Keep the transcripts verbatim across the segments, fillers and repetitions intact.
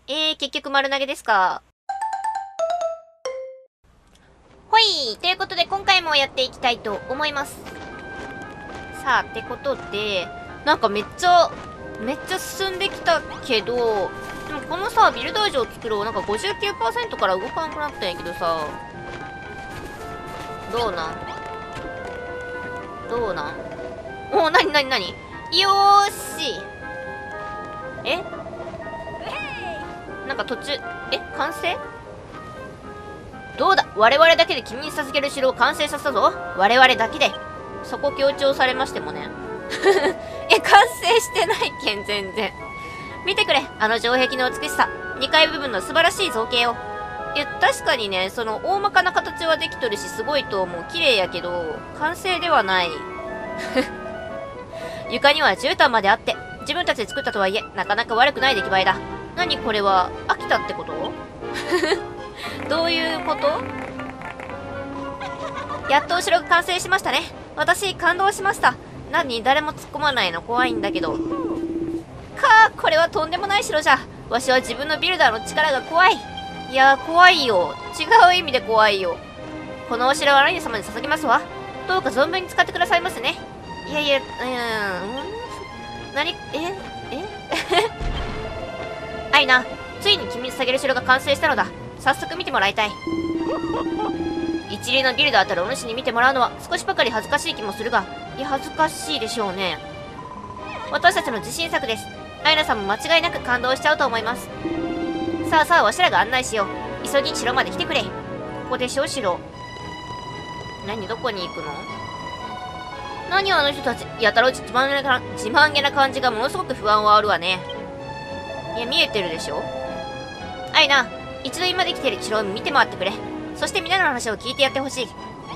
えー、結局丸投げですか。ほいということで今回もやっていきたいと思います。さあ、ってことで、なんかめっちゃ、めっちゃ進んできたけど、でもこのさ、ビルドーを作ろう。なんか ごじゅうきゅうパーセント から動かなくなったんやけどさ、どうなんどうなんおー、なになになによーしえなんか途中、え完成どうだ我々だけで君に授ける城を完成させたぞ。我々だけで。そこ強調されましてもね。え、完成してないけん、全然。見てくれ、あの城壁の美しさ。にかい部分の素晴らしい造形を。いや、確かにね、その大まかな形はできとるし、すごいと思う。綺麗やけど、完成ではない。床には絨毯まであって、自分たちで作ったとはいえ、なかなか悪くない出来栄えだ。何これは、飽きたってことどういうこと？やっとお城が完成しましたね。私、感動しました。何誰も突っ込まないの怖いんだけど。かあ、これはとんでもない城じゃ。わしは自分のビルダーの力が怖い。いやー、怖いよ。違う意味で怖いよ。このお城はライネ様に捧げますわ。どうか存分に使ってくださいますね。いやいや、うーん。なに、ええアイナ、ついに君に捧げる城が完成したのだ。早速見てもらいたい。一流のビルダーたるお主に見てもらうのは少しばかり恥ずかしい気もするが、いや、恥ずかしいでしょうね。私たちの自信作です。アイナさんも間違いなく感動しちゃうと思います。さあさあ、わしらが案内しよう。急ぎ城まで来てくれ。ここでしょ、城。何、どこに行くの？何あの人たち、やたら自慢げな、自慢げな感じがものすごく不安はあるわね。いや、見えてるでしょ。アイナ、一度今できている城を見て回ってくれ。そして皆の話を聞いてやってほしい。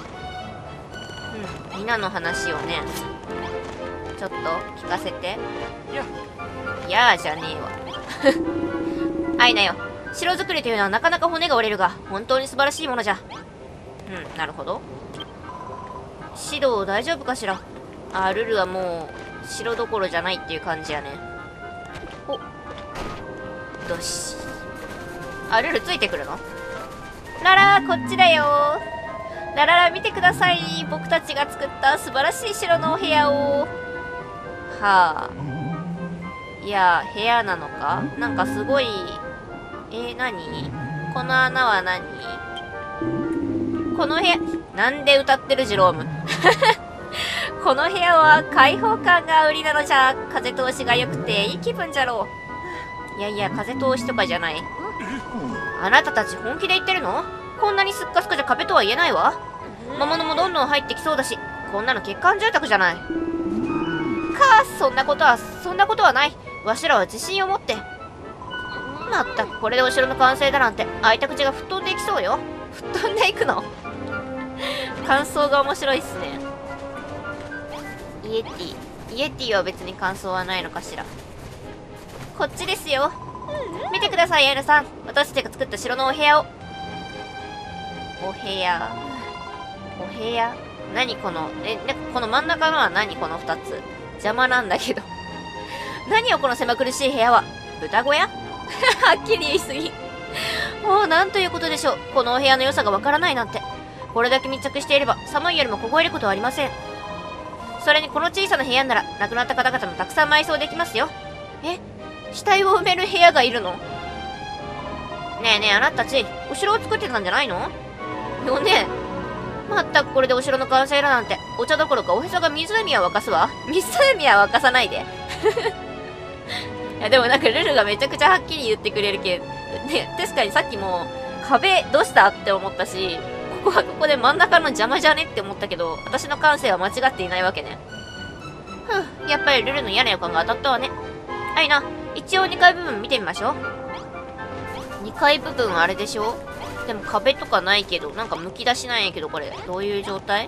うん、皆の話をね。ちょっと聞かせて。いやーじゃねえわ。アイナよ、城作りというのはなかなか骨が折れるが、本当に素晴らしいものじゃ。うん、なるほど。指導大丈夫かしら。あ、ルルはもう、城どころじゃないっていう感じやね。お。どし。あ、ルルついてくるの？ララこっちだよ。ラララ見てください。僕たちが作った素晴らしい城のお部屋を。はあ。いや、部屋なのか？なんかすごい、えー、何？この穴は何？この部屋、なんで歌ってるジローム。この部屋は開放感が売りなのじゃ。風通しが良くていい気分じゃろう。いやいや、風通しとかじゃない。あなたたち本気で言ってるの？こんなにすっかすかじゃ壁とは言えないわ。魔物もどんどん入ってきそうだし、こんなの欠陥住宅じゃない。かあ、そんなことは、そんなことはない。わしらは自信を持って。まったくこれでお城の完成だなんて、開いた口が吹っ飛んでいきそうよ。吹っ飛んでいくの？感想が面白いっすね。イエティ。イエティは別に感想はないのかしら。こっちですよ。見てください、アイナさん。私たちが作った城のお部屋を。お部屋。お部屋何この、え、なんかこの真ん中のは何この二つ。邪魔なんだけど。何よこの狭苦しい部屋は。豚小屋はっきり言いすぎ。もうなんということでしょう。このお部屋の良さがわからないなんて。これだけ密着していれば寒いよりも凍えることはありません。それにこの小さな部屋なら亡くなった方々もたくさん埋葬できますよ。え？死体を埋める部屋がいるの？ねえねえ、あなたたち、お城を作ってたんじゃないの？よね。まったくこれでお城の完成だなんて、お茶どころかおへそが湖は沸かすわ。湖は沸かさないで。いやでもなんかルルがめちゃくちゃはっきり言ってくれるけど、ね、確かにさっきも壁どうしたって思ったし、ここはここで真ん中の邪魔じゃねって思ったけど、私の感性は間違っていないわけね。ふう、やっぱりルルの嫌な予感が当たったわね。はいな、一応にかい部分見てみましょう。にかい部分あれでしょ？でも壁とかないけど、なんかむき出しなんやけど、これ。どういう状態？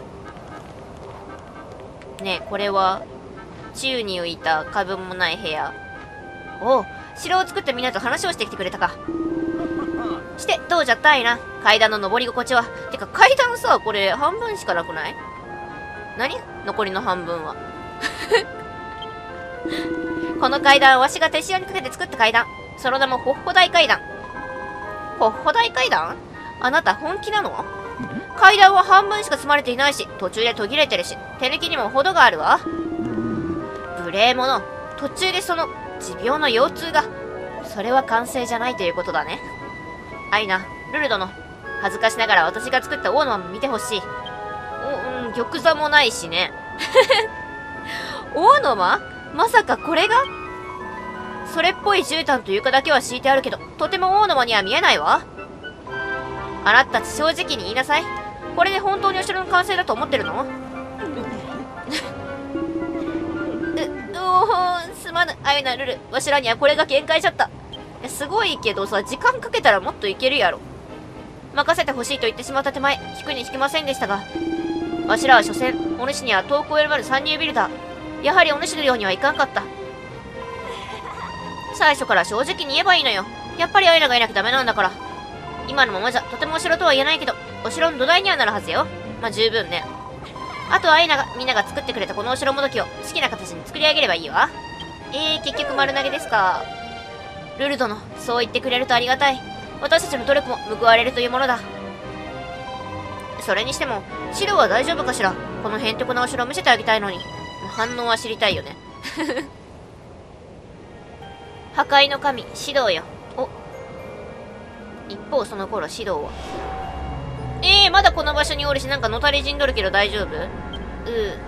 ねえ、これは、宙に浮いた壁もない部屋。おう、城を作ったみんなと話をしてきてくれたか。して、どうじゃったいな。階段の登り心地は。てか、階段さ、これ、半分しかなくない？何？残りの半分は。この階段、わしが手塩にかけて作った階段。 その名もホッホ大階段。ホッホ大階段？あなた本気なの？階段は半分しか積まれていないし、途中で途切れてるし、手抜きにも程があるわ。無礼者。途中でその持病の腰痛が。それは完成じゃないということだね。アイナ、ルル殿。恥ずかしながら私が作った大沼も見てほしい。お、うん、玉座もないしね。大沼？まさかこれが？それっぽい絨毯と床だけは敷いてあるけど、とても大沼には見えないわ。あなたたち正直に言いなさい。これで本当にお城の完成だと思ってるの？う、おー、すまぬ。あゆなルル、わしらにはこれが限界じゃった。すごいけどさ、時間かけたらもっといけるやろ。任せてほしいと言ってしまった手前、聞くに引きませんでしたが、わしらは所詮、お主には遠くを選ばぬ参入ビルダー。やはりお主のようにはいかんかった。最初から正直に言えばいいのよ。やっぱりアイナがいなきゃダメなんだから。今のままじゃとてもお城とは言えないけど、お城の土台にはなるはずよ。まあ十分ね。あとはアイナがみんなが作ってくれたこのお城もどきを好きな形に作り上げればいいわ。えー、結局丸投げですか。ルル殿、そう言ってくれるとありがたい。私たちの努力も報われるというものだ。それにしてもシドは大丈夫かしら。このへんてこなお城を見せてあげたいのに。反応は知りたいよね。破壊の神シドよ。お、一方その頃シドはえー、まだこの場所におるし、なんかのたれ死んどるけど大丈夫？うー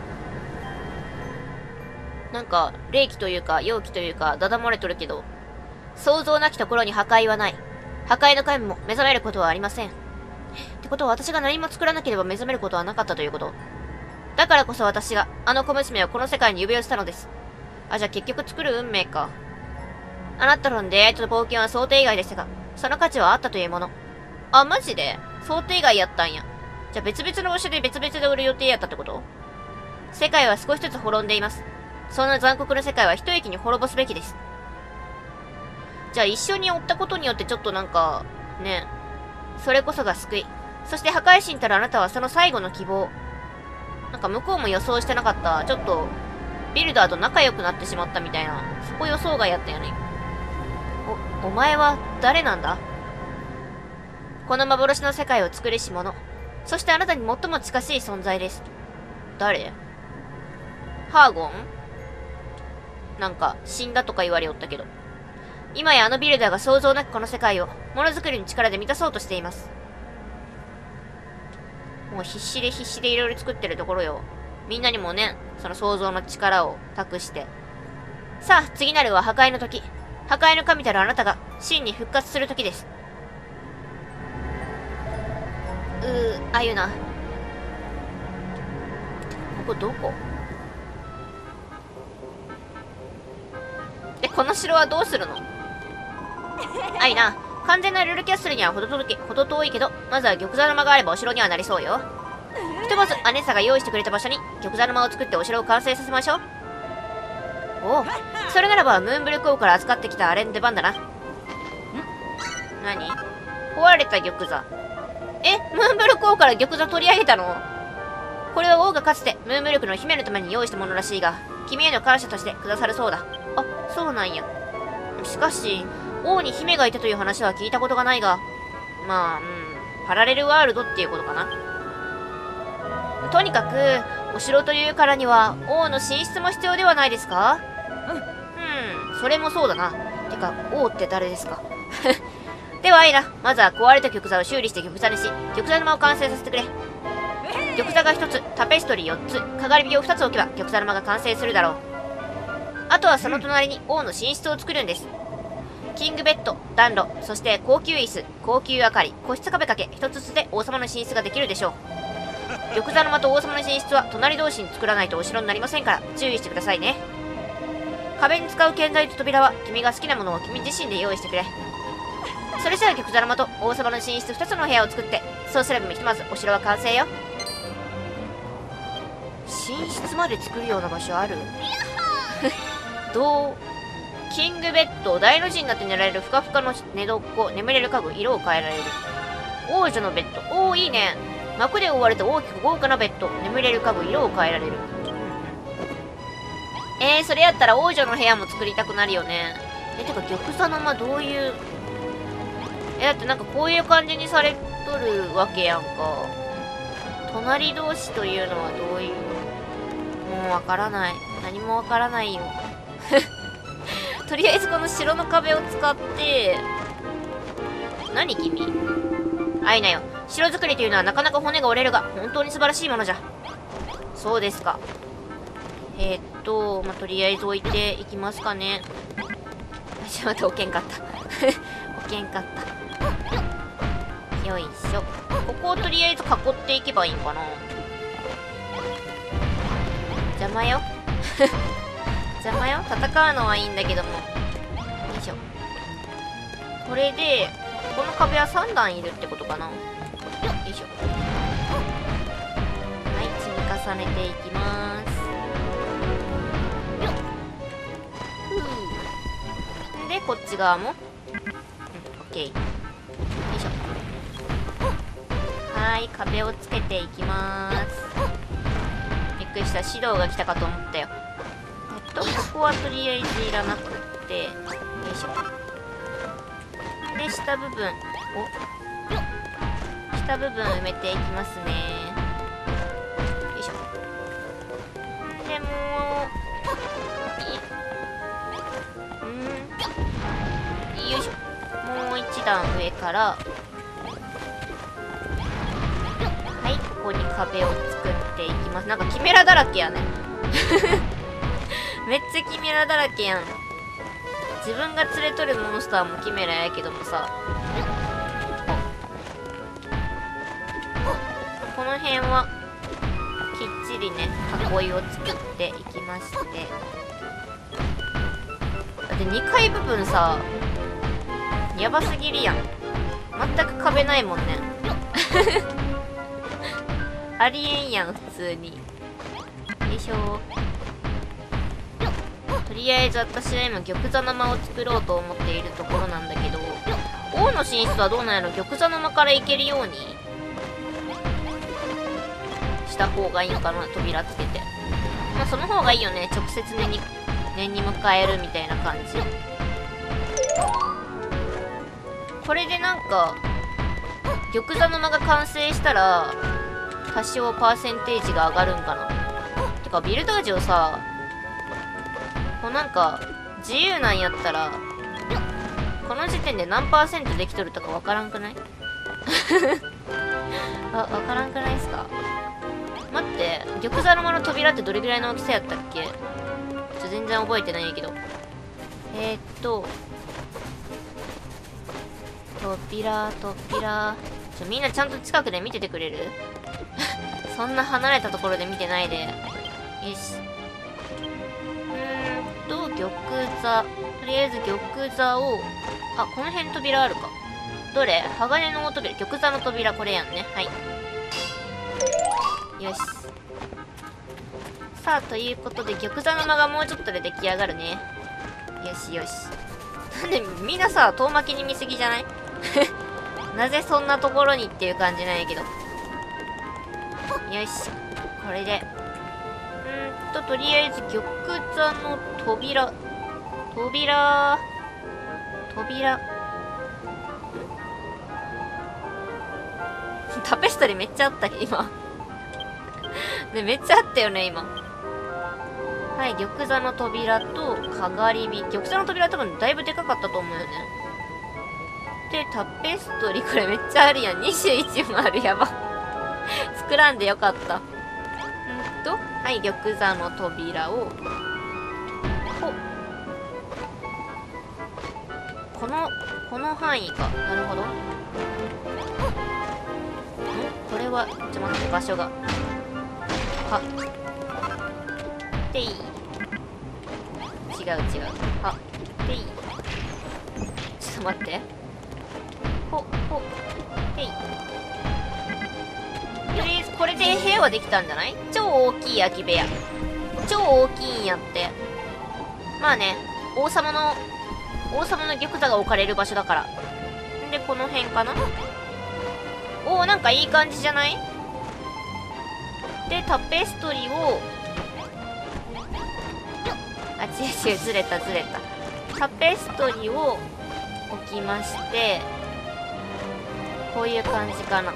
なんか霊気というか妖気というかだだ漏れとるけど、想像なきところに破壊はない。破壊の神も目覚めることはありません。ってことは私が何も作らなければ目覚めることはなかったということ。だからこそ私があの小娘をこの世界に呼び寄せたのです。あ、じゃあ結局作る運命か。あなたの出会いと冒険は想定外でしたが、その価値はあったというもの。あ、マジで？想定外やったんや。じゃあ別々の場所で別々で売る予定やったってこと？世界は少しずつ滅んでいます。そんな残酷な世界は一息に滅ぼすべきです。じゃあ一緒に追ったことによってちょっとなんか、ね、それこそが救い。そして破壊神たるあなたはその最後の希望。なんか向こうも予想してなかった。ちょっと、ビルダーと仲良くなってしまったみたいな。そこ予想外やったよね。お、お前は誰なんだ？この幻の世界を作りし者。そしてあなたに最も近しい存在です。誰？ハーゴン？なんか、死んだとか言われよったけど。今やあのビルダーが想像なくこの世界を、ものづくりの力で満たそうとしています。もう必死で必死でいろいろ作ってるところよ。みんなにもね、その想像の力を託して。さあ、次なるは破壊の時。破壊の神たるあなたが、真に復活する時です。うー、あゆな。ここどこ？で、この城はどうするの？あゆな、完全なルルキャッスルにはほど遠い、ほど遠いけど、まずは玉座の間があればお城にはなりそうよ。ひとまずアネッサが用意してくれた場所に玉座の間を作ってお城を完成させましょう。おお、それならばムーンブルク王から預かってきたあれの出番だな。ん？何？壊れた玉座。え、ムーンブルク王から玉座取り上げたの？これは王がかつてムーンブルクの姫のために用意したものらしいが、君への感謝としてくださるそうだ。あ、そうなんや。しかし、王に姫がいたという話は聞いたことがないが、まあ、うん、パラレルワールドっていうことかな。とにかく、お城というからには、王の寝室も必要ではないですか？うん、うん、それもそうだな。てか、王って誰ですか？では、アイナ、まずは壊れた玉座を修理して玉座にし、玉座の間を完成させてくれ。玉座がひとつ、タペストリーよっつ、かがり火をふたつ置けば玉座の間が完成するだろう。あとはその隣に王の寝室を作るんです。キングベッド、暖炉、そして高級椅子、高級明かり、個室壁掛け、一つずつで王様の寝室ができるでしょう。玉座の間と王様の寝室は隣同士に作らないとお城になりませんから注意してくださいね。壁に使う建材と扉は君が好きなものを君自身で用意してくれ。それじゃあ玉座の間と王様の寝室ふたつの部屋を作って、そうすればひとまずお城は完成よ。寝室まで作るような場所ある？どう？キングベッド、大の字になって寝られるふかふかの寝床、眠れる家具、色を変えられる。王女のベッド、おーいいね。幕で覆われた大きく豪華なベッド、眠れる家具、色を変えられる。うんうん、えー、それやったら王女の部屋も作りたくなるよね。 え、てか玉座の間どういう、え、だってなんかこういう感じにされとるわけやんか。隣同士というのはどういう、もうわからない。何もわからないよ。とりあえずこの城の壁を使って、何君？あいなよ。城作りというのはなかなか骨が折れるが、本当に素晴らしいものじゃ。そうですか。えー、っと、まあ、とりあえず置いていきますかね。ちょっと待って、置けんかった。置けんかった。よいしょ。ここをとりあえず囲っていけばいいんかな。邪魔よ。邪魔よ。戦うのはいいんだけども。よいしょ。これで、この壁はさん段いるってことかな。よいしょ。はい、積み重ねていきまーす。ふう。で、こっち側も。うん、オッケー。よいしょ。はーい、壁をつけていきまーす。びっくりした。指導が来たかと思ったよ。えっと、ここはとりあえずいらなくって、よいしょ。で、下部分、お下部分埋めていきますね。よいしょ。で、もう、うん、よいしょ。もう一段上から、はい、ここに壁を作っていきます。なんかキメラだらけやね。めっちゃキメラだらけやん。自分が連れとるモンスターもキメラやけどもさ、この辺はきっちりね囲いを作っていきまして、だってにかい部分さやばすぎるやん。全く壁ないもんね。ありえんやん普通に。よいしょ。とりあえず私は今玉座の間を作ろうと思っているところなんだけど、王の寝室はどうなんやろ。玉座の間から行けるようにした方がいいんかな。扉つけて、まあその方がいいよね。直接念に念に迎えるみたいな感じ。これでなんか玉座の間が完成したら多少パーセンテージが上がるんかな。てかビルダージをさ、こうなんか自由なんやったらこの時点で何パーセントできとるとかわからんくない？あ、わからんくないっすか？待って、玉座の間の扉ってどれぐらいの大きさやったっけ？ちょっと全然覚えてないんやけど。えー、っと扉扉ちょみんなちゃんと近くで見ててくれる？そんな離れたところで見てないで。よし。うーんと玉座、とりあえず玉座を、あ、この辺扉あるか。どれ？鋼の扉、玉座の扉、これやんね。はい。よし。さあ、ということで、玉座の間がもうちょっとで出来上がるね。よしよし。なんで、みんなさ、遠巻きに見すぎじゃない？なぜそんなところにっていう感じなんやけど。よし。これで。うーんと、とりあえず、玉座の扉。扉。扉。タペストリーめっちゃあった、今。ね、めっちゃあったよね、今。はい、玉座の扉と、かがり火。玉座の扉多分だいぶでかかったと思うよね。で、タペストリー、これめっちゃあるやん。にじゅういちもある、やば。作らんでよかった。んと、はい、玉座の扉を、ほこの、この範囲か。なるほど。んこれは、ちょっと待って、場所が。はっていい。違う違う。はっていい。ちょっと待って。ほ、ほ、っていい。とりあえず、これで部屋はできたんじゃない？超大きい空き部屋。超大きいんやって。まあね、王様の、王様の玉座が置かれる場所だから。んで、この辺かな？おー、なんかいい感じじゃない？で、タペストリーを、あ、違う違う、ずれたずれた。 タペストリーを置きまして、こういう感じかな。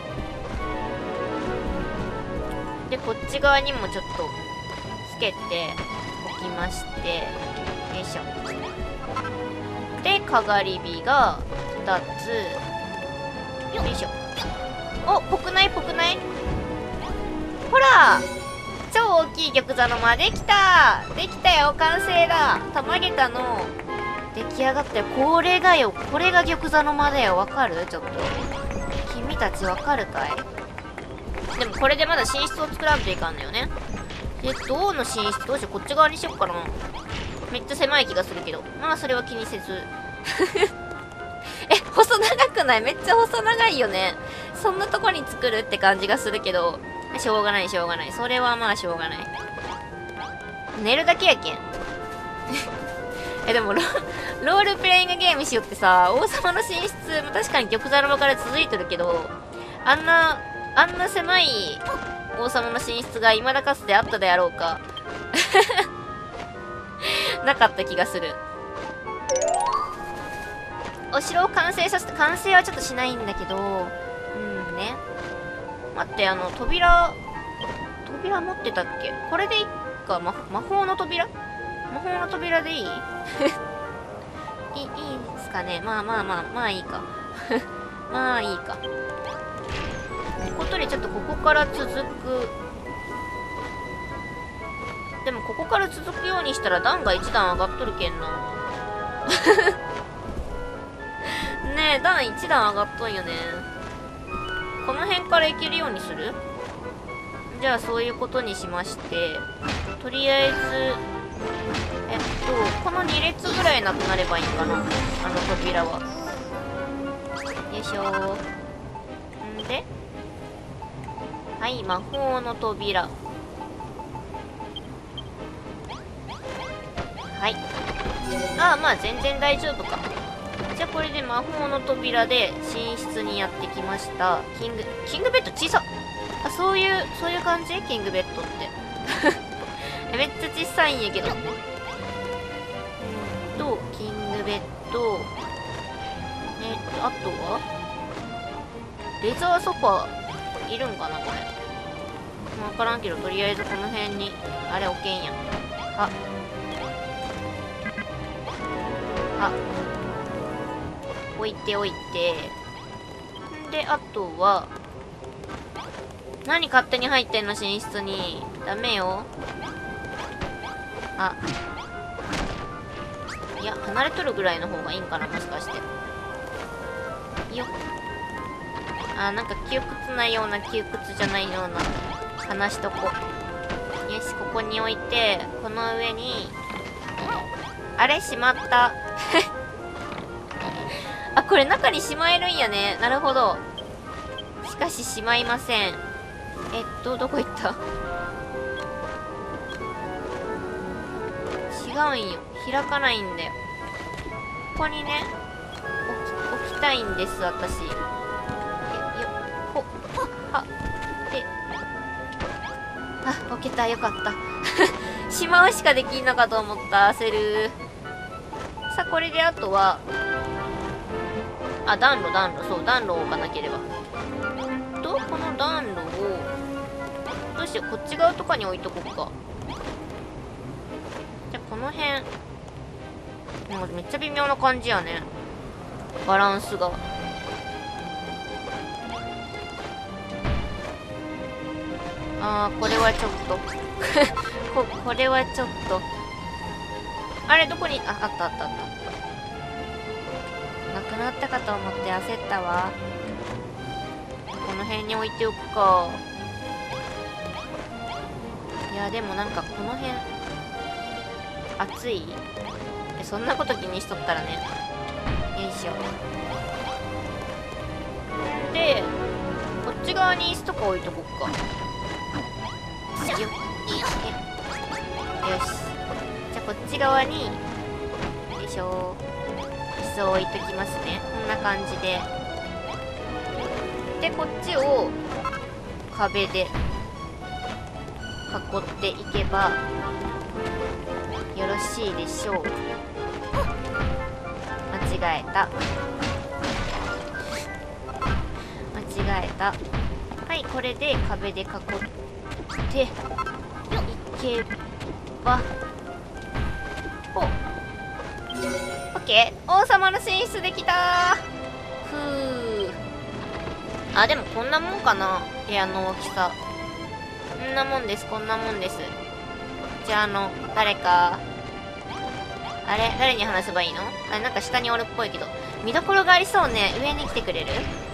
で、こっち側にもちょっとつけておきまして、よいしょ。で、かがり火がふたつ。よいしょ。お、ぽくないぽくない？ほら！超大きい玉座の間できた！できたよ、完成だ！たまげたの出来上がったよ。これがよ、これが玉座の間だよ。わかる？ちょっと。君たちわかるかい？でもこれでまだ寝室を作らんといかんのよね。で、どうの寝室どうしよう。こっち側にしよっかな。めっちゃ狭い気がするけど。まあ、それは気にせず。え、細長くない？めっちゃ細長いよね。そんなとこに作るって感じがするけど、しょうがないしょうがない。それはまあしょうがない。寝るだけやけん。え、でもロ、ロールプレイングゲームしよってさ、王様の寝室、確かに玉座の間から続いてるけど、あんな、あんな狭い王様の寝室が未だかつてあったであろうか。なかった気がする。お城を完成させて、完成はちょっとしないんだけど、うんね。待って、あの、扉、扉持ってたっけ？これでいいか、ま、魔法の扉？魔法の扉でいい？いい、いいですかね。まあまあまあ、まあいいか。まあいいか。ってことで、ちょっとここから続く。でも、ここから続くようにしたら段がいち段上がっとるけんな。ねえ、段いち段上がっとんよね。この辺から行けるようにする？じゃあそういうことにしまして、とりあえず、えっと、このに列ぐらいなくなればいいかな。あの扉は。よいしょー。んで、はい、魔法の扉。はい。ああ、まあ全然大丈夫か。じゃあこれで魔法の扉で寝室にやってきました。キング、キングベッド小さっ。あ、そういう、そういう感じ？キングベッドって。めっちゃ小さいんやけど。うんと、キングベッド。えっと、あとはレザーソファー、いるんかなこれ。わからんけど、とりあえずこの辺に、あれ置けんやん。あ。あ。置いておいて。んで、あとは、何勝手に入ってんの寝室に。ダメよ。あ。いや、離れとるぐらいの方がいいんかな、もしかして。よっ。あ、なんか窮屈なような窮屈じゃないような話しとこ。よし、ここに置いて、この上に、あれしまった。あ、これ中にしまえるんやね。なるほど。しかししまいません。えっと、どこ行った？違うんよ。開かないんだよ。ここにね、置き、置きたいんです、私。え、よ、ほ、は、で、あ、置けた、よかった。しまうしかできんのかと思った、焦る。さあ、これであとは、あ、暖炉、暖炉。そう、暖炉を置かなければ。と、この暖炉を、どうしよう、こっち側とかに置いとこうか。じゃあ、この辺。なんかめっちゃ微妙な感じやね。バランスが。あー、これはちょっと。こ、これはちょっと。あれ、どこに、あ、あったあったあった。なくなったかと思って焦ったわ。この辺に置いておくか。いや、でもなんかこの辺、暑い？え、そんなこと気にしとったらね。よいしょ。で、こっち側に椅子とか置いとこっか。よっ、いいね。よし。じゃあこっち側に、よいしょ。椅子を置いときますね。こんな感じで。で、こっちを壁で囲っていけばよろしいでしょう。 違えた。間違えた。はい、これで壁で囲っていけば、ほう、オッケー、王様の寝室できたー。ふう。あ、でもこんなもんかな、部屋の大きさ。こんなもんです、こんなもんです。じゃあ、あの、誰か、あれ誰に話せばいいの？あれ、なんか下におるっぽいけど。見どころがありそうね。上に来てくれる？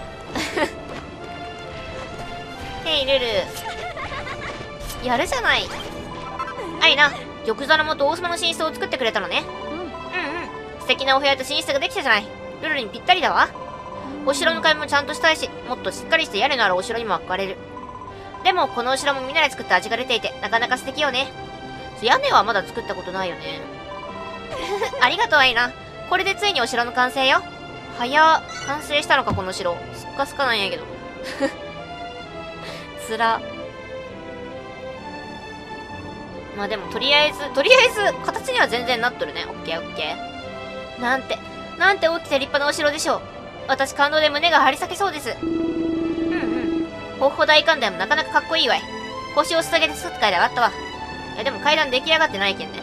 へい、ルル。やるじゃない。あいな、玉座の元王様の寝室を作ってくれたのね。うん。うんうん。素敵なお部屋と寝室ができたじゃない。ルルにぴったりだわ。お城の壁もちゃんとしたいし、もっとしっかりして屋根のあるお城にも憧れる。でも、このお城もみんなで作った味が出ていて、なかなか素敵よね。屋根はまだ作ったことないよね。ありがとう、アイナ。これでついにお城の完成よ。早っ。完成したのか、この城。すっかすかなんやけど。つら。まあでも、とりあえず、とりあえず、形には全然なっとるね。オッケーオッケー。なんて、なんて大きくて立派なお城でしょう。私、感動で胸が張り裂けそうです。うんうん。ほっほ大観殿もなかなかかっこいいわい。腰を捧げて作った甲斐で上がったわ。いや、でも階段出来上がってないけんね。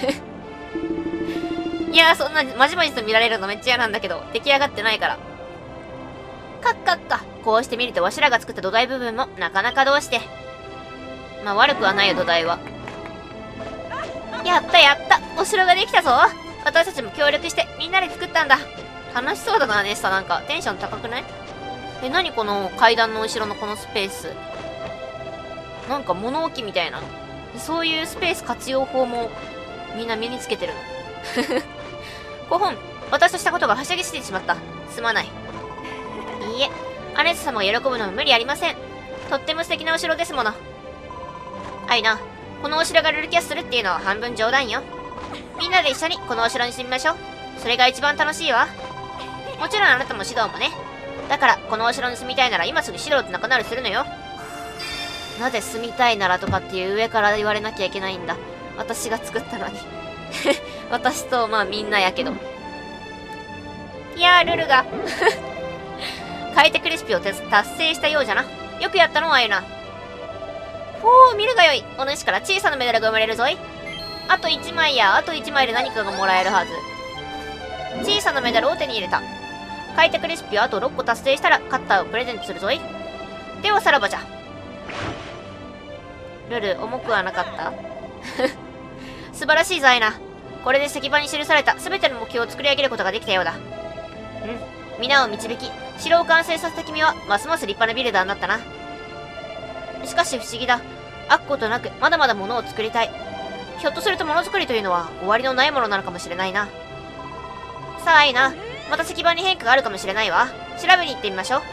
いやー、そんな、まじまじと見られるのめっちゃ嫌なんだけど、出来上がってないから。かっかっか。こうして見るとわしらが作った土台部分も、なかなかどうして。まあ、悪くはないよ、土台は。やったやった。お城ができたぞ。私たちも協力して、みんなで作ったんだ。楽しそうだな、ネスタ。なんか、テンション高くない？え、なにこの階段の後ろのこのスペース。なんか物置みたいな。そういうスペース活用法も、みんな身につけてるの。ご本、私としたことがはしゃぎすぎてしまった。すまない。いいえ、アネス様が喜ぶのも無理ありません。とっても素敵なお城ですもの。アイナ、このお城がルルキャスするっていうのは半分冗談よ。みんなで一緒にこのお城に住みましょう。それが一番楽しいわ。もちろんあなたも指導もね。だから、このお城に住みたいなら今すぐ指導って仲直りするのよ。なぜ住みたいならとかっていう上から言われなきゃいけないんだ。私が作ったのに。私と、まあみんなやけど。いやー、ルルが。快適レシピを達成したようじゃな。よくやったのあゆな。ほう、見るがよい。お主から小さなメダルが生まれるぞい。あといちまいや、あといちまいで何かがもらえるはず。小さなメダルを手に入れた。快適レシピをあとろっこ達成したらカッターをプレゼントするぞい。ではさらばじゃ。ルル、重くはなかった？素晴らしいぞ、アイナ。これで石板に記された全ての目標を作り上げることができたようだ。うん。皆を導き、城を完成させた君は、ますます立派なビルダーになったな。しかし不思議だ。飽くことなく、まだまだ物を作りたい。ひょっとすると物作りというのは、終わりのないものなのかもしれないな。さあ、アイナ。また石板に変化があるかもしれないわ。調べに行ってみましょう。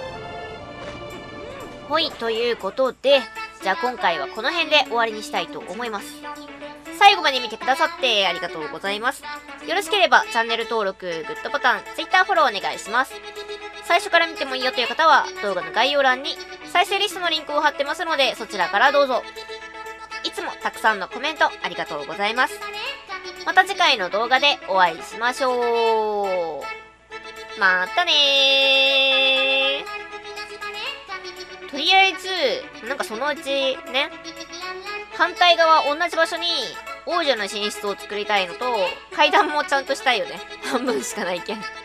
ほい、ということで、じゃあ今回はこの辺で終わりにしたいと思います。最後まで見てくださってありがとうございます。よろしければチャンネル登録、グッドボタン、Twitter フォローお願いします。最初から見てもいいよという方は動画の概要欄に再生リストのリンクを貼ってますのでそちらからどうぞ。いつもたくさんのコメントありがとうございます。また次回の動画でお会いしましょう。またねー。とりあえず、なんかそのうちね、反対側同じ場所に王女の寝室を作りたいのと、階段もちゃんとしたいよね。半分しかないけん。